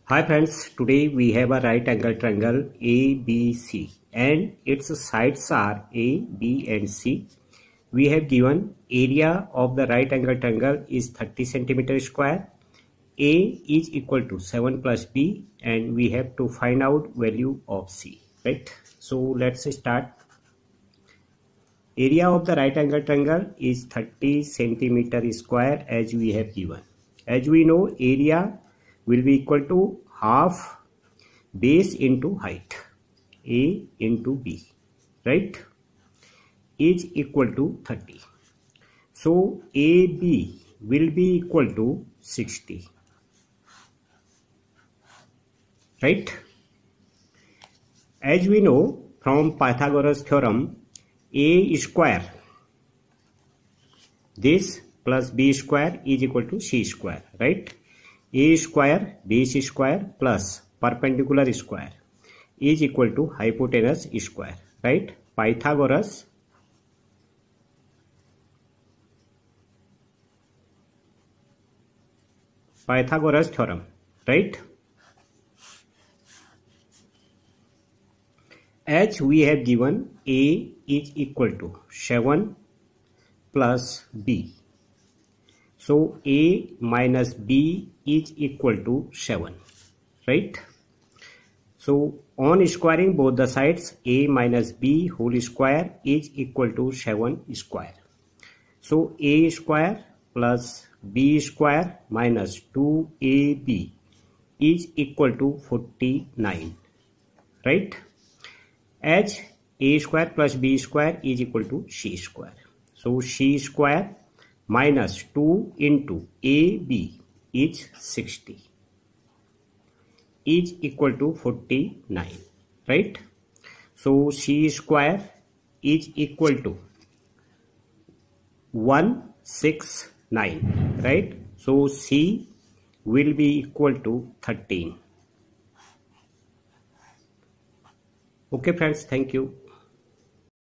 Hi friends, today we have a right angle triangle ABC and its sides are A, B and C. We have given area of the right angle triangle is 30 centimeter square. A is equal to 7 plus B and we have to find out value of C, right? So let's start. Area of the right angle triangle is 30 centimeter square as we have given. As we know, area will be equal to half base into height, A into B, right, is equal to 30. So AB will be equal to 60, right? As we know from Pythagoras theorem, A square, this plus B square is equal to C square, right? A square base square plus perpendicular square is equal to hypotenuse square, right? Pythagoras theorem, right? As we have given, A is equal to 7 plus B. So A minus B is equal to 7, right? So on squaring both the sides, A minus B whole square is equal to 7 square. So A square plus B square minus 2AB is equal to 49, right? As A square plus B square is equal to C square. So C square minus 2 into AB is 60 is equal to 49, right? So C square is equal to 169, right? So C will be equal to 13. Okay friends, thank you.